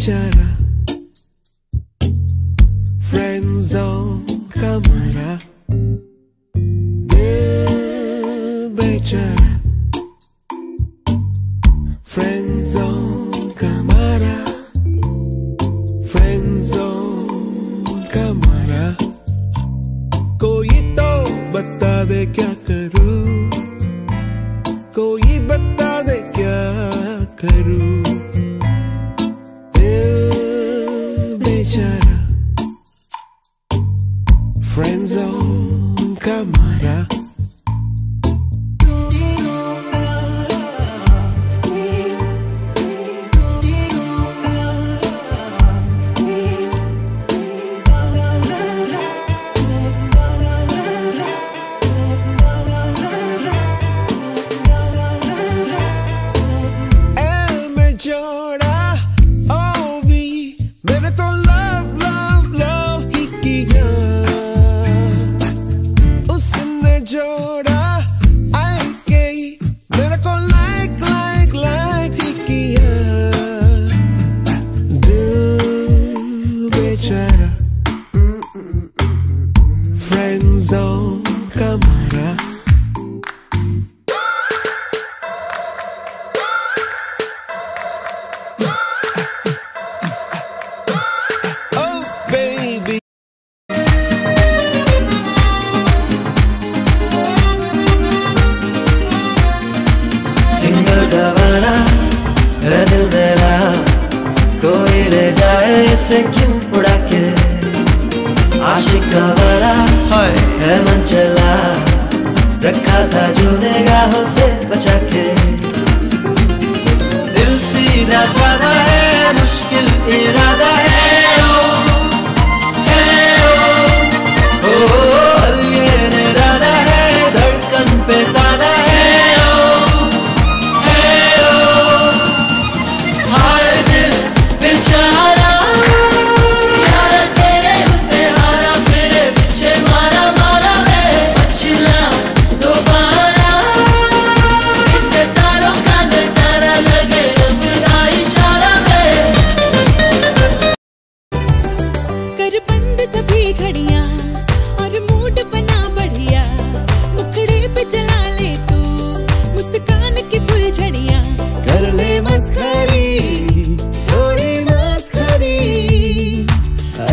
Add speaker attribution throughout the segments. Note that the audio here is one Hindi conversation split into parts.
Speaker 1: बेचारा फ्रेंड जोन का मारा दिल बेचारा फ्रेंड जोन का मारा फ्रेंड जोन का मारा कोई तो बता दे क्या करूं कोई बता दे क्या करूं दिल बेचारा फ्रेंड जोन का मारा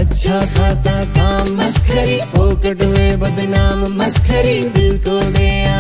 Speaker 2: खासा काम मस्खरी फोकट में बदनाम मस्खरी दिल को दे